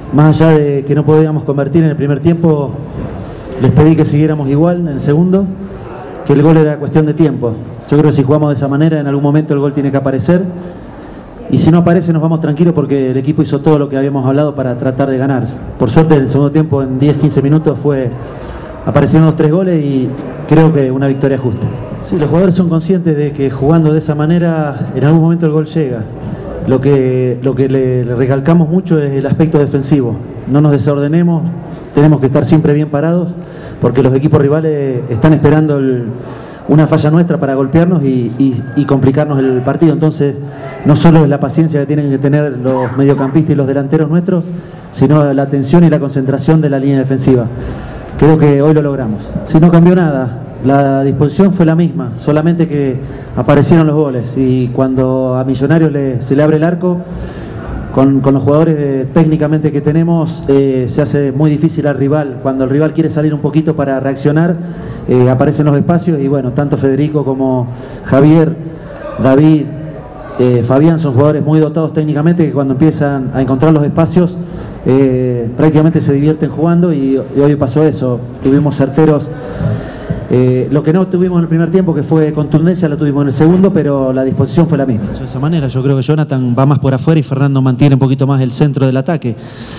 Más allá de que no podíamos convertir en el primer tiempo, les pedí que siguiéramos igual en el segundo, que el gol era cuestión de tiempo. Yo creo que si jugamos de esa manera, en algún momento el gol tiene que aparecer. Y si no aparece, nos vamos tranquilos porque el equipo hizo todo lo que habíamos hablado para tratar de ganar. Por suerte, en el segundo tiempo, en 10-15 minutos, aparecieron los 3 goles y creo que una victoria justa. Sí, los jugadores son conscientes de que jugando de esa manera, en algún momento el gol llega. Lo que le recalcamos mucho es el aspecto defensivo. No nos desordenemos, tenemos que estar siempre bien parados, porque los equipos rivales están esperando una falla nuestra para golpearnos y complicarnos el partido. Entonces, no solo es la paciencia que tienen que tener los mediocampistas y los delanteros nuestros, sino la atención y la concentración de la línea defensiva. Creo que hoy lo logramos. Si no cambió nada, la disposición fue la misma, solamente que aparecieron los goles. Y cuando a Millonarios se le abre el arco, con los jugadores técnicamente que tenemos, se hace muy difícil al rival. Cuando el rival quiere salir un poquito para reaccionar, aparecen los espacios y bueno, tanto Federico como Javier, David, Fabián son jugadores muy dotados técnicamente que cuando empiezan a encontrar los espacios prácticamente se divierten jugando y hoy pasó eso. Tuvimos certeros. Lo que no tuvimos en el primer tiempo, que fue contundencia, lo tuvimos en el segundo, pero la disposición fue la misma. De esa manera, yo creo que Jonathan va más por afuera y Fernando mantiene un poquito más el centro del ataque.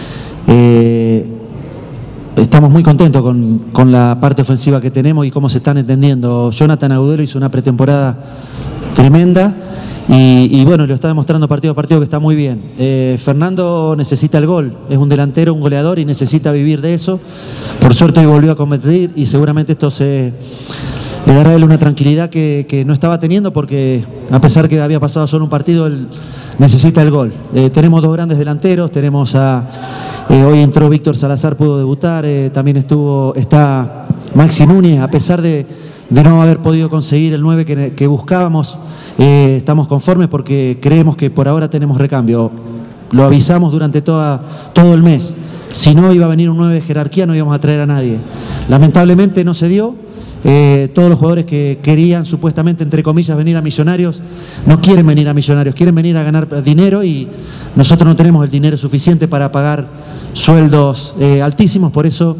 Estamos muy contentos con la parte ofensiva que tenemos y cómo se están entendiendo. Jonathan Agudelo hizo una pretemporada tremenda y bueno, lo está demostrando partido a partido que está muy bien. Fernando necesita el gol, es un delantero, un goleador y necesita vivir de eso. Por suerte hoy volvió a competir y seguramente esto le dará a él una tranquilidad que no estaba teniendo, porque a pesar que había pasado solo un partido, él necesita el gol. Tenemos 2 grandes delanteros, tenemos hoy entró Víctor Salazar, pudo debutar, también está Maxi Núñez, a pesar de no haber podido conseguir el 9 que buscábamos, estamos conformes porque creemos que por ahora tenemos recambio. Lo avisamos durante todo el mes. Si no iba a venir un 9 de jerarquía, no íbamos a traer a nadie. Lamentablemente no se dio. Todos los jugadores que querían supuestamente, entre comillas, venir a Millonarios, no quieren venir a Millonarios, quieren venir a ganar dinero y nosotros no tenemos el dinero suficiente para pagar sueldos altísimos, por eso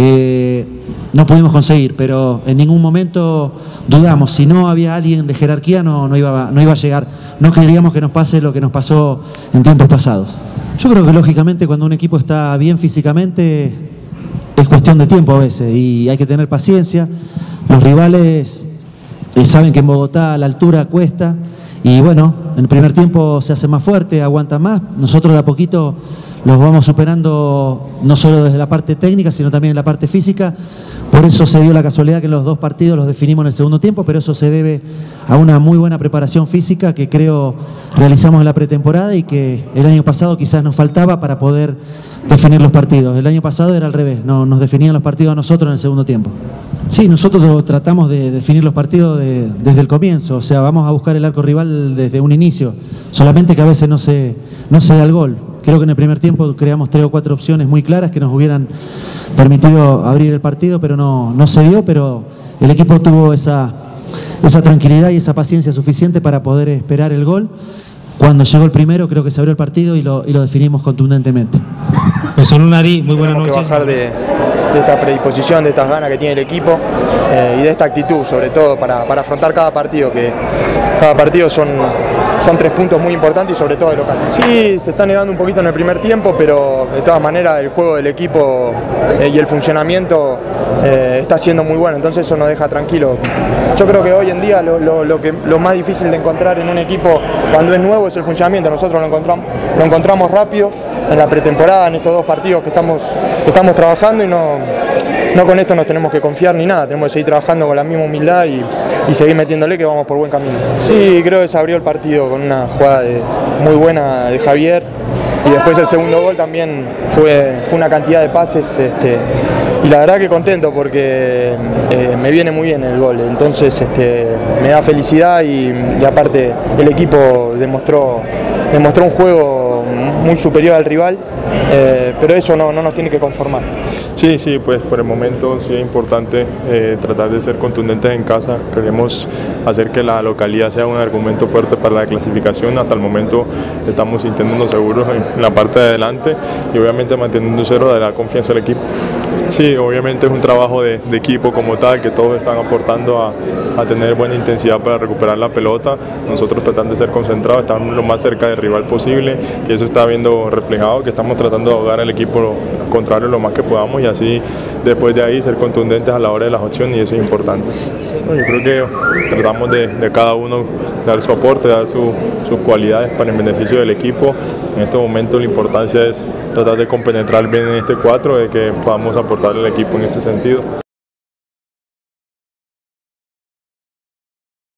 no pudimos conseguir, pero en ningún momento dudamos. Si no había alguien de jerarquía no iba a llegar. No queríamos que nos pase lo que nos pasó en tiempos pasados. Yo creo que lógicamente cuando un equipo está bien físicamente es cuestión de tiempo a veces y hay que tener paciencia. Los rivales saben que en Bogotá la altura cuesta y bueno, en el primer tiempo se hace más fuerte, aguanta más. Nosotros de a poquito los vamos superando, no solo desde la parte técnica, sino también en la parte física. Por eso se dio la casualidad que los 2 partidos los definimos en el segundo tiempo, pero eso se debe a una muy buena preparación física que creo realizamos en la pretemporada y que el año pasado quizás nos faltaba para poder definir los partidos. El año pasado era al revés, nos definían los partidos a nosotros en el segundo tiempo. Sí, nosotros tratamos de definir los partidos desde el comienzo, o sea, vamos a buscar el arco rival desde un inicio, solamente que a veces no se da el gol. Creo que en el primer tiempo creamos 3 o 4 opciones muy claras que nos hubieran permitido abrir el partido, pero no se dio, pero el equipo tuvo esa tranquilidad y esa paciencia suficiente para poder esperar el gol. Cuando llegó el primero, creo que se abrió el partido y lo definimos contundentemente. Profesor Lunari, muy buenas noches. Tenemos que bajar de esta predisposición, de estas ganas que tiene el equipo y de esta actitud, sobre todo para afrontar cada partido, que cada partido son 3 puntos muy importantes y sobre todo de local. Sí, se está negando un poquito en el primer tiempo, pero de todas maneras el juego del equipo y el funcionamiento está siendo muy bueno, entonces eso nos deja tranquilo. Yo creo que hoy en día lo más difícil de encontrar en un equipo cuando es nuevo es el funcionamiento. Nosotros lo encontramos rápido en la pretemporada, en estos 2 partidos que estamos trabajando y no con esto nos tenemos que confiar ni nada, tenemos que seguir trabajando con la misma humildad y seguir metiéndole, que vamos por buen camino. Sí, creo que se abrió el partido con una jugada muy buena de Javier y después el segundo gol también fue una cantidad de pases y la verdad que contento porque me viene muy bien el gol, entonces me da felicidad y aparte el equipo demostró un juego muy superior al rival, pero eso no nos tiene que conformar. Sí, pues por el momento sí es importante tratar de ser contundentes en casa. Queremos hacer que la localidad sea un argumento fuerte para la clasificación. Hasta el momento estamos sintiéndonos seguros en la parte de adelante y obviamente manteniendo un cero de la confianza del equipo. Sí, obviamente es un trabajo de equipo como tal, que todos están aportando a tener buena intensidad para recuperar la pelota. Nosotros tratando de ser concentrados, estar lo más cerca del rival posible y eso está viendo reflejado, que estamos tratando de ahogar al equipo contrario lo más que podamos y así después de ahí ser contundentes a la hora de las opciones y eso es importante. Yo creo que tratamos de cada uno dar su aporte, dar sus cualidades para el beneficio del equipo. En este momento la importancia es tratar de compenetrar bien en este 4, de que podamos aportarle al equipo en ese sentido.